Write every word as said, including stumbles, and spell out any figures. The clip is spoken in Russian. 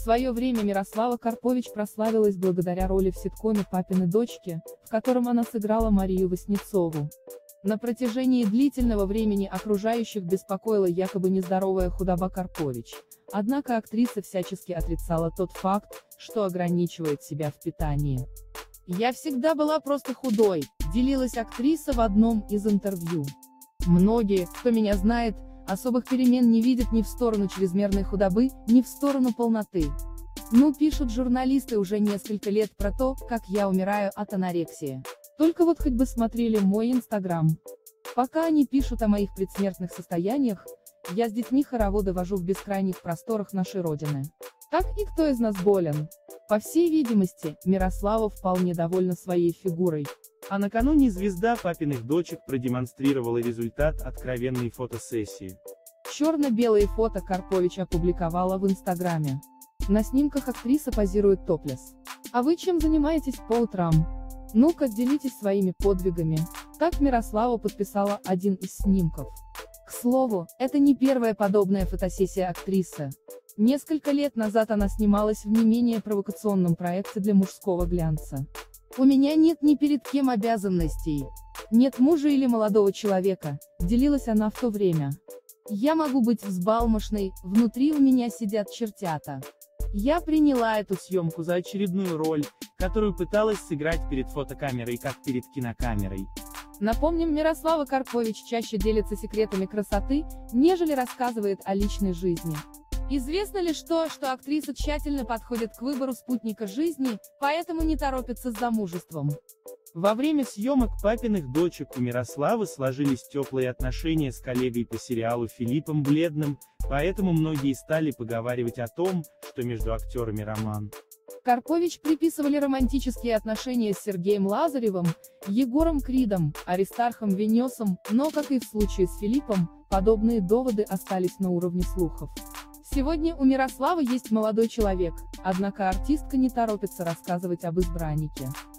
свое время Мирослава Карпович прославилась благодаря роли в ситкоме «Папины дочки», в котором она сыграла Марию Васнецову. На протяжении длительного времени окружающих беспокоила якобы нездоровая худоба Карпович, однако актриса всячески отрицала тот факт, что ограничивает себя в питании. «Я всегда была просто худой», — делилась актриса в одном из интервью. «Многие, кто меня знает, особых перемен не видят ни в сторону чрезмерной худобы, ни в сторону полноты. Ну, пишут журналисты уже несколько лет про то, как я умираю от анорексии. Только вот хоть бы смотрели мой инстаграм. Пока они пишут о моих предсмертных состояниях, я с детьми хороводы вожу в бескрайних просторах нашей Родины. Так и кто из нас болен?» По всей видимости, Мирослава вполне довольна своей фигурой. А накануне звезда «Папиных дочек» продемонстрировала результат откровенной фотосессии. Черно-белые фото Карпович опубликовала в инстаграме. На снимках актриса позирует топлес. А вы чем занимаетесь по утрам? Ну-ка, делитесь своими подвигами. Так Мирослава подписала один из снимков. К слову, это не первая подобная фотосессия актрисы. Несколько лет назад она снималась в не менее провокационном проекте для мужского глянца. «У меня нет ни перед кем обязанностей. Нет мужа или молодого человека», — делилась она в то время. «Я могу быть взбалмошной, внутри у меня сидят чертята». Я приняла эту съемку за очередную роль, которую пыталась сыграть перед фотокамерой как перед кинокамерой. Напомним, Мирослава Карпович чаще делится секретами красоты, нежели рассказывает о личной жизни. Известно лишь то, что актриса тщательно подходит к выбору спутника жизни, поэтому не торопится с замужеством. Во время съемок «Папиных дочек» у Мирославы сложились теплые отношения с коллегой по сериалу Филиппом Бледным, поэтому многие стали поговаривать о том, что между актерами роман. Карпович приписывали романтические отношения с Сергеем Лазаревым, Егором Кридом, Аристархом Венесом, но, как и в случае с Филиппом, подобные доводы остались на уровне слухов. Сегодня у Мирославы есть молодой человек, однако артистка не торопится рассказывать об избраннике.